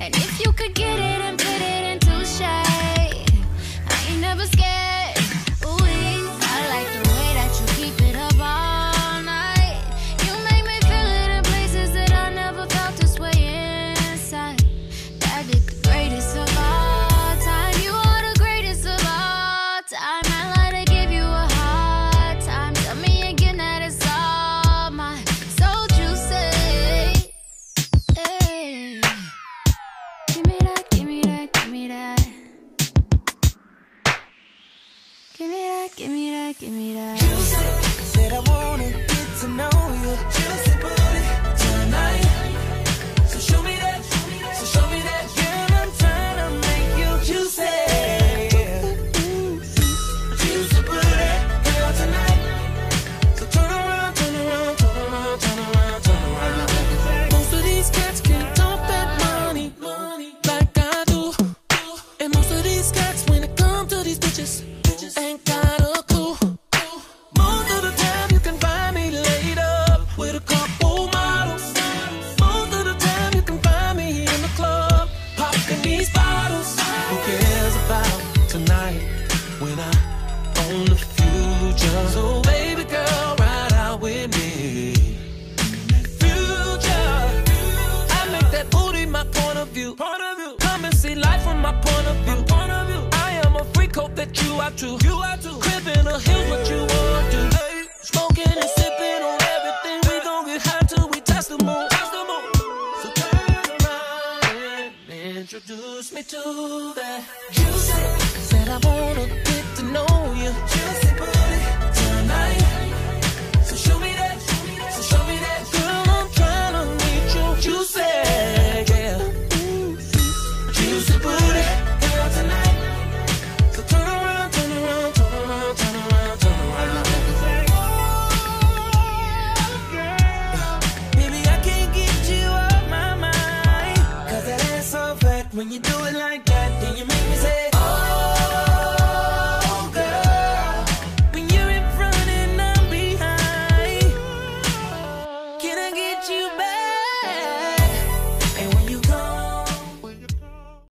And if you could get it and put it into shade, I ain't never scared. Ooh, I like the way that you keep it up all night. You make me feel it in places that I never felt this way inside. That is the greatest of all time. You are the greatest of all time. I like to give you a hard time. Tell me again that it's all mine. So juicy. Hey. Give me that, give me that, give me that. Give me that, give me that, give me that. Juicy, said I wanna get to know you. Juicy booty tonight. So show me that, so show me that. Girl, I'm trying to make you juicy. Juicy booty, girl, tonight. So turn around, turn around, turn around, turn around, turn around. Most of these cats can't talk that money like I do. And most of these cats, when it comes to these bitches, ain't got a clue. Most of the time you can find me laid up with a couple models. Most of the time you can find me in the club popping these bottles. Who cares about tonight when I own the future? So baby girl, ride out with me. Future, I make that booty my point of view. Come and see life from my point of view. I am a freak, hope that you are too. Crib in the hills, what you want to do. Smoking and sipping on everything. We gon' get high till we touch the moon. So turn around and introduce me to that juicy. Said I wanna get to know you. Juicy booty tonight.